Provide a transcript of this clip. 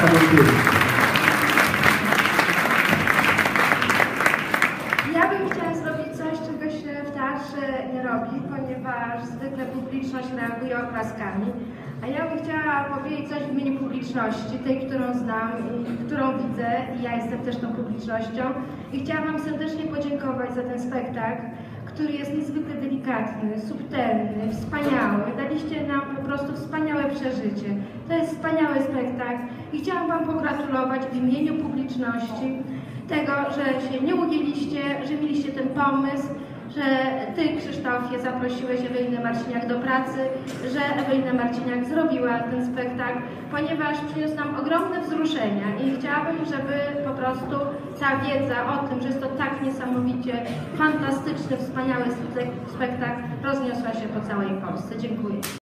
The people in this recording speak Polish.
Ja bym chciała zrobić coś, czego się w teatrze nie robi, ponieważ zwykle publiczność reaguje oklaskami. A ja bym chciała powiedzieć coś w imieniu publiczności, tej, którą znam i którą widzę, i ja jestem też tą publicznością. I chciałam Wam serdecznie podziękować za ten spektakl, który jest niezwykle delikatny, subtelny, wspaniały. Daliście nam po prostu wspaniałe przeżycie. To jest wspaniały spektakl i chciałam Wam pogratulować w imieniu publiczności tego, że się nie ugięliście, że mieliście ten pomysł, że Ty, Krzysztofie, zaprosiłeś Ewelinę Marciniak do pracy, że Ewelina Marciniak zrobiła ten spektakl, ponieważ przyniósł nam ogromne wzruszenia i chciałabym, żeby po prostu ta wiedza o tym, że jest to tak niesamowicie fantastyczny, wspaniały spektakl rozniosła się po całej Polsce. Dziękuję.